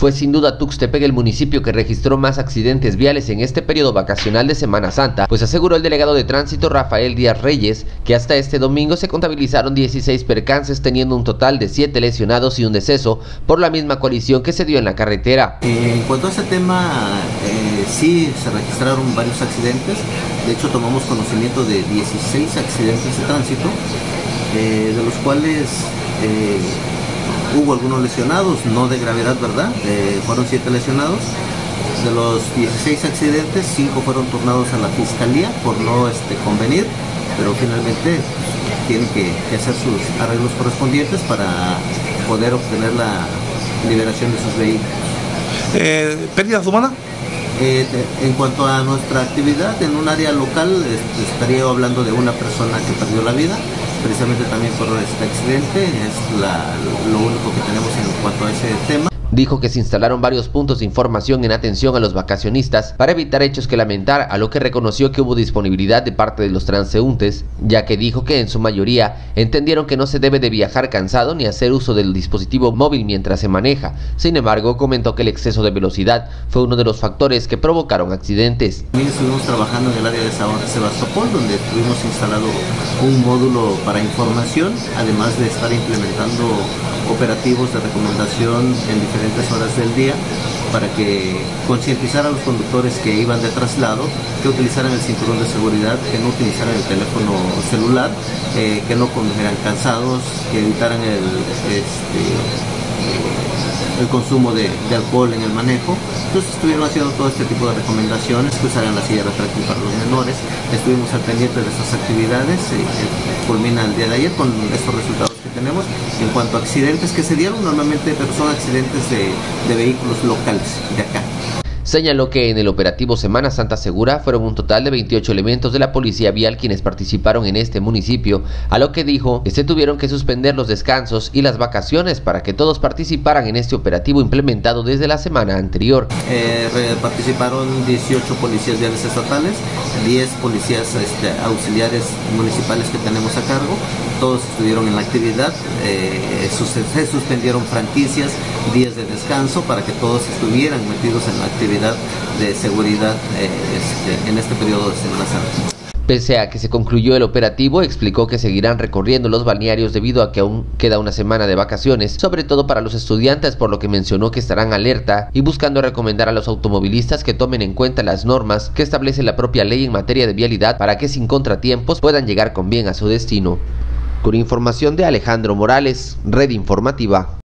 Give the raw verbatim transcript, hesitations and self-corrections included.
Fue sin duda Tuxtepec el municipio que registró más accidentes viales en este periodo vacacional de Semana Santa, pues aseguró el delegado de tránsito Rafael Díaz Reyes que hasta este domingo se contabilizaron dieciséis percances, teniendo un total de siete lesionados y un deceso por la misma colisión que se dio en la carretera. Eh, en cuanto a ese tema, eh, sí se registraron varios accidentes. De hecho, tomamos conocimiento de dieciséis accidentes de tránsito, eh, de los cuales eh, hubo algunos lesionados, no de gravedad, ¿verdad? Eh, fueron siete lesionados. De los dieciséis accidentes, cinco fueron turnados a la fiscalía por no este, convenir, pero finalmente pues, tienen que, que hacer sus arreglos correspondientes para poder obtener la liberación de sus vehículos. Eh, ¿Pérdidas humanas? Eh, de, en cuanto a nuestra actividad en un área local, este, estaría hablando de una persona que perdió la vida, precisamente también por este accidente. Es la, lo único que tenemos en cuanto a ese tema. Dijo que se instalaron varios puntos de información en atención a los vacacionistas para evitar hechos que lamentar, a lo que reconoció que hubo disponibilidad de parte de los transeúntes, ya que dijo que en su mayoría entendieron que no se debe de viajar cansado ni hacer uso del dispositivo móvil mientras se maneja. Sin embargo, comentó que el exceso de velocidad fue uno de los factores que provocaron accidentes. También estuvimos trabajando en el área de Sebastopol, donde tuvimos instalado un módulo para información, además de estar implementando operativos de recomendación en diferentes horas del día para que concientizar a los conductores que iban de traslado, que utilizaran el cinturón de seguridad, que no utilizaran el teléfono celular, eh, que no conduzieran cansados, que evitaran el, este, el consumo de, de alcohol en el manejo. Entonces estuvieron haciendo todo este tipo de recomendaciones, que usaran la silla retráctil para los menores. Estuvimos al pendiente de estas actividades, eh, culmina el día de ayer con estos resultados que tenemos. En cuanto a accidentes que se dieron, normalmente pero son accidentes de, de vehículos locales de acá. Señaló que en el operativo Semana Santa Segura fueron un total de veintiocho elementos de la Policía Vial quienes participaron en este municipio, a lo que dijo que se tuvieron que suspender los descansos y las vacaciones para que todos participaran en este operativo implementado desde la semana anterior. Eh, participaron dieciocho policías viales estatales, diez policías este, auxiliares municipales que tenemos a cargo. Todos estuvieron en la actividad, eh, se suspendieron franquicias, días de descanso para que todos estuvieran metidos en la actividad de seguridad eh, este, en este periodo de Semana Santa. Pese a que se concluyó el operativo, explicó que seguirán recorriendo los balnearios debido a que aún queda una semana de vacaciones, sobre todo para los estudiantes, por lo que mencionó que estarán alerta y buscando recomendar a los automovilistas que tomen en cuenta las normas que establece la propia ley en materia de vialidad para que sin contratiempos puedan llegar con bien a su destino. Con información de Alejandro Morales, Red Informativa.